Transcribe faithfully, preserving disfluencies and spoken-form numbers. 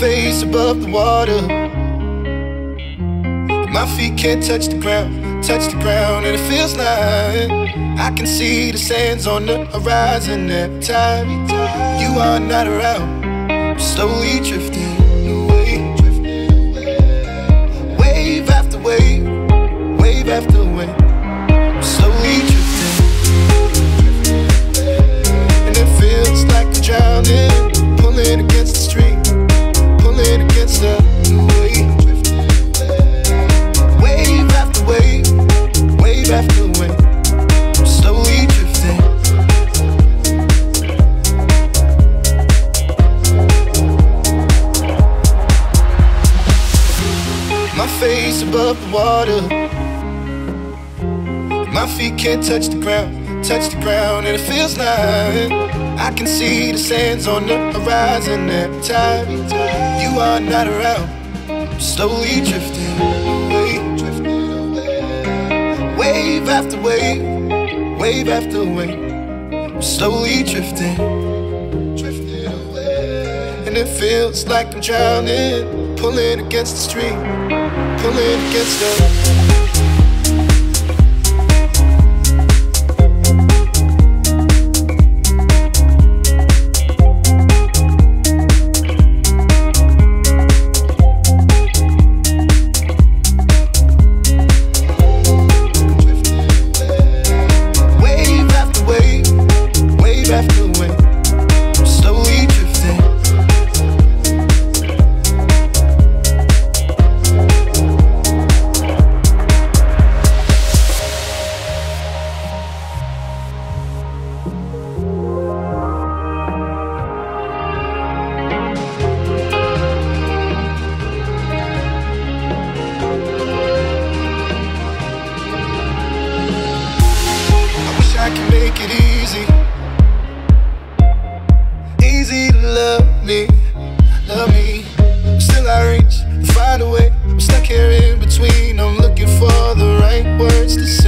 face above the water, my feet can't touch the ground, touch the ground, and it feels like I can see the sands on the horizon every time you are not around. I'm slowly drifting away, wave after wave, wave after wave. I'm slowly drifting, and it feels like I'm drowning, pulling against the stream, pulling against the wave. Wave after wave, wave after wave. I'm slowly drifting. My face above the water, my feet can't touch the ground, touch the ground, and it feels like I can see the sands on the horizon every time you are not around. I'm slowly drifting away, wave after wave, wave after wave. I'm slowly drifting, and it feels like I'm drowning, pulling against the stream, pulling against the I can make it easy, easy to love me, love me. Still I reach, find a way. I'm stuck here in between. I'm looking for the right words to say.